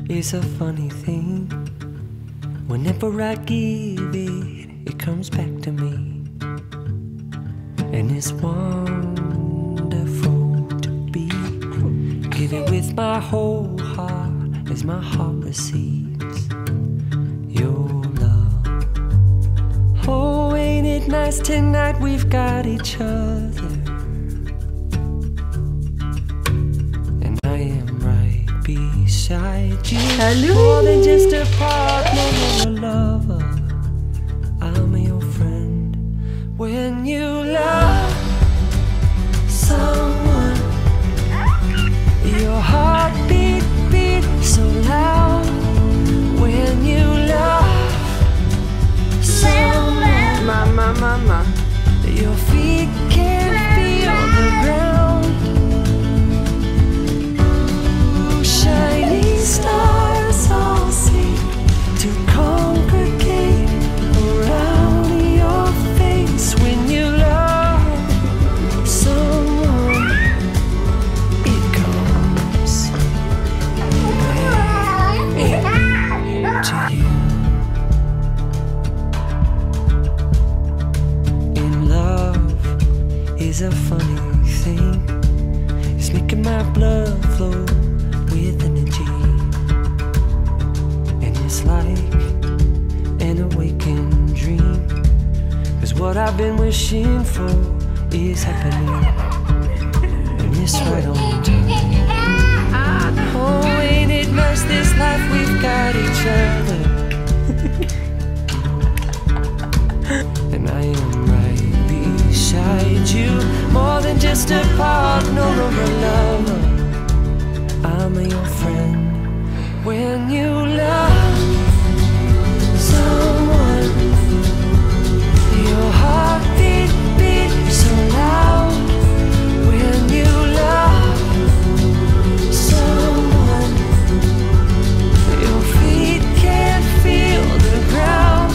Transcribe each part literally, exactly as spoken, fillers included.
is a funny thing. Whenever I give it, it comes back to me. And it's wonderful to be giving with my whole heart as my heart receives your love. Oh, ain't it nice tonight we've got each other, and I am right beside you. Hello. More than just a partner or a lover, I'm your friend. When you love someone, your heart beat, beat so loud. When you love someone, Mama, mama. your feet can feel the ground. Ooh, shining stars all seem to congregate around your face. When you love someone, it comes back to you. In love is a funny thing. It's making my blood flow with energy, and it's like an awakened dream. 'Cause what I've been wishing for is happening, and it's right on time. Oh, ain't it nice this life we've got each other, and I am right beside you. More than just a partner or a lover, I'm your friend. When you love someone, your heart beat, beat so loud. When you love someone, your feet can't feel the ground.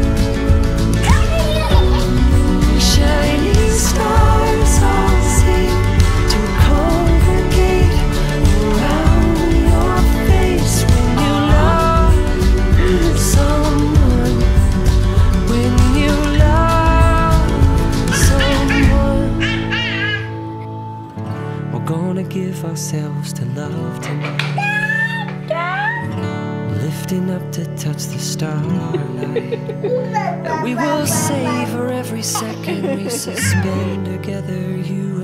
Shining stars all seem to congregate around your face. When you love someone, when you love someone, we're gonna give ourselves to love tonight, lifting up to touch the starlight. And we will savor every second we suspend together, you